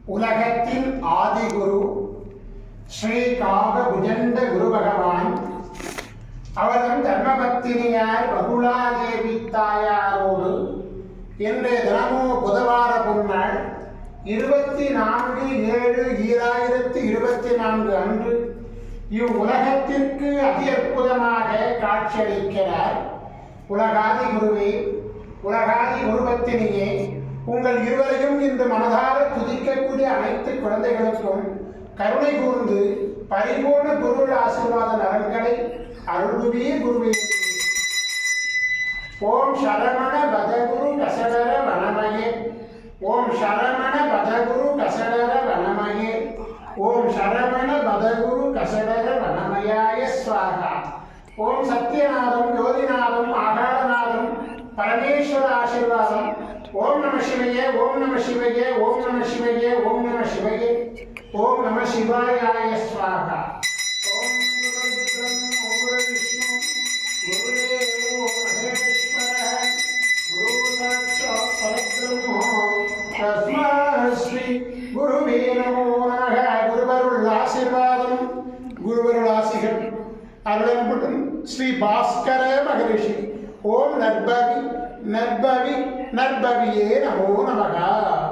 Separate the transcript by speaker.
Speaker 1: உலகத்தின் ஆதிகுரு ஸ்ரீ காகபுஜண்ட குரு பகவான் அவர்தம் தர்மபத்தினியார் பகுலாதேவி தாயாரோடு இன்றைய தினமோ புதவார பொன்னாள் 24/7/2024 அன்று இவ்வுலகத்திற்கு அதி அற்புதமாக காட்சியளிக்கிறார். உலகாதி குருவே, உலகாதி குருபத்தினியே, உங்கள் இருவரையும் இந்த மனதார துதிக்கக்கூடிய அனைத்து குழந்தைகளுக்கும் கருணை கூர்ந்து பரிபூர்ண குரு ஆசீர்வாத நலன்களை அருள்வீர் குருவே. ஓம் சரவண பதகுரு கசடர வனமயே, ஓம் சரவண பதகுரு கசடர வனமயே, ஓம் சரவண பதகுரு கசடர வனமயாய ஸ்வாகா. ஓம் சத்யநாதம் ஜோதிநாதம் ஆகாரநாதம் பரமேஸ்வர ஆசீர்வாதம். ஓம் நம சிவயே, ஓம் நம சிவயே, ஓம் நம சிவயே, ஓம் நம சிவயே, ஓம் நம சிவாயாய ஸ்வாகா. ஓம் குரு விஷ்ணு குருதேவோ மகேஸ்வரः குரு சாட்சாத் பரபிரம்மோ தஸ்மை ஸ்ரீ குருவே நமோ நமः. குருவருள் ஆசீர்வாதம், குருவருள் ஆசிகள் அருளன்புடன் ஸ்ரீ பாஸ்கர மகரிஷி. ஓம் நற்பவி நற்பவி நற்பவியே நமோ நமः.